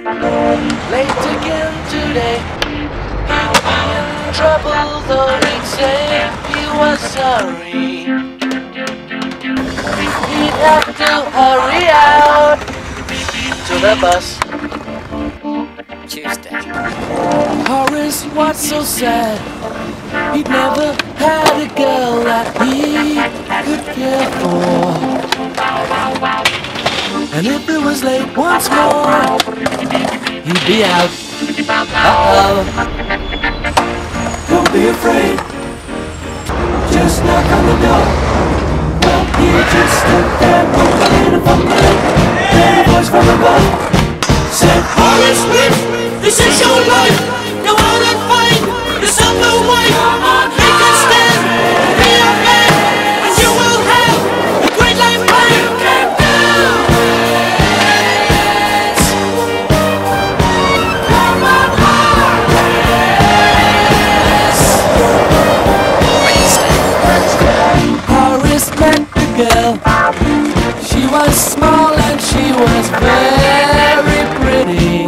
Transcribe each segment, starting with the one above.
Late again today. He'd be in trouble, though he'd say he was sorry. He'd have to hurry out to the bus. Tuesday. Horace was so sad. He'd never had a girl that he could care for. And if it was late once more, he'd be out. Uh-oh. Don't be afraid. Just knock on the door. Well, he just stood there, mumbling and fumbling. Then a voice from above said, Horace Smith, this is your life. Go out and find yourself a wife. Make a stand, be a man, and you will have a great life plan. You can do it. Come on, Horace met the girl. She was small and she was very pretty.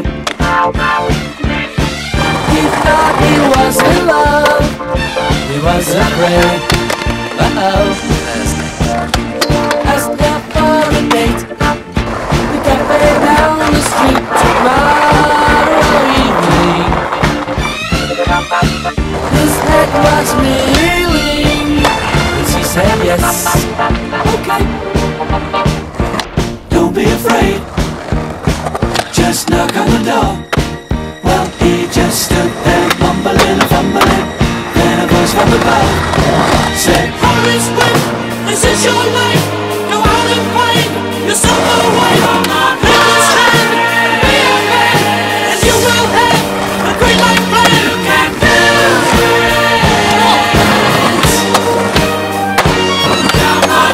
He thought he was in love. He was afraid. Uh-oh. Asked her for a date. The cafe down the street tomorrow evening. His head was reeling. She said yes. Okay. don't be afraid. Just knock on the door. Well, he just stood there, mumbling and fumbling. Then a voice from above said, Horace Smith, this is your life. Go out and find yourself a wife. Make a stand, be a man, and you will have a great life plan. You can do it. Come on,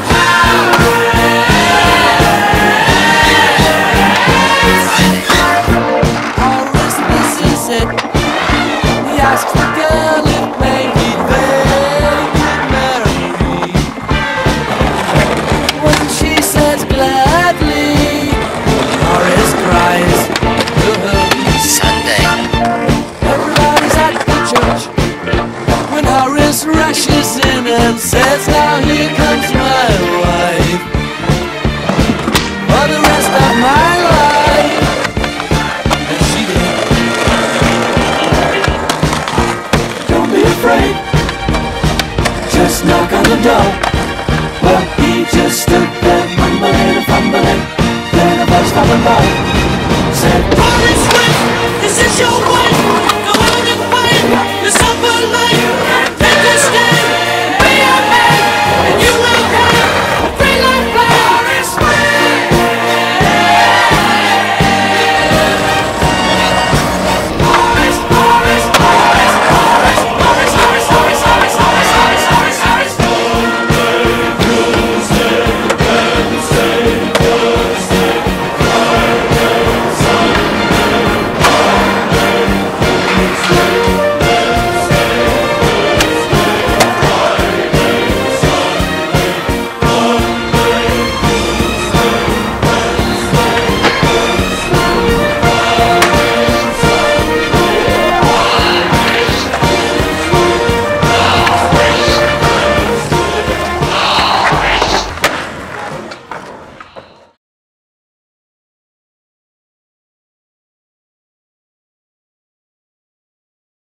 Horace, this is it. He asked the girl if maybe they could marry me. When she says gladly, Horace cries. Sunday. Everybody's at the church when Horace rushes in and says, now here comes my wife for the rest of my life. And she did. don't be afraid. Just knock on the door. Well, he just stood there, mumbling and fumbling. Then a voice from above said, Horace Smith, this is your wife. Go out and find yourself a life.